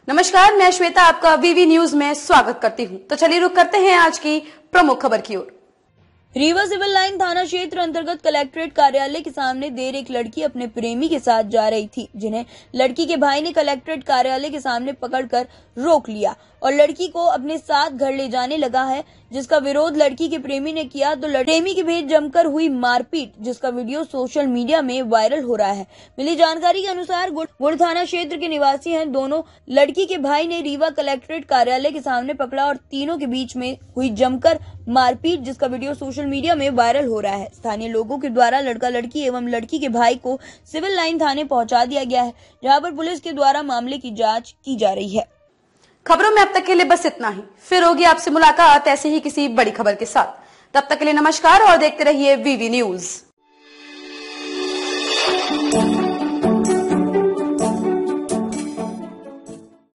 नमस्कार, मैं श्वेता आपका वीवी न्यूज में स्वागत करती हूं। तो चलिए रुक करते हैं आज की प्रमुख खबर की ओर। रीवा सिविल लाइन थाना क्षेत्र अंतर्गत कलेक्ट्रेट कार्यालय के सामने देर एक लड़की अपने प्रेमी के साथ जा रही थी, जिन्हें लड़की के भाई ने कलेक्ट्रेट कार्यालय के सामने पकड़कर रोक लिया और लड़की को अपने साथ घर ले जाने लगा है, जिसका विरोध लड़की के प्रेमी ने किया तो प्रेमी के बीच जमकर हुई मारपीट, जिसका वीडियो सोशल मीडिया में वायरल हो रहा है। मिली जानकारी के अनुसार गुड़ थाना क्षेत्र के निवासी हैं दोनों। लड़की के भाई ने रीवा कलेक्ट्रेट कार्यालय के सामने पकड़ा और तीनों के बीच में हुई जमकर मारपीट, जिसका वीडियो सोशल मीडिया में वायरल हो रहा है। स्थानीय लोगों के द्वारा लड़का लड़की एवं लड़की के भाई को सिविल लाइन थाने पहुंचा दिया गया है, जहां पर पुलिस के द्वारा मामले की जांच की जा रही है। खबरों में अब तक के लिए बस इतना ही। फिर होगी आपसे मुलाकात ऐसे ही किसी बड़ी खबर के साथ। तब तक के लिए नमस्कार और देखते रहिए वीवी न्यूज।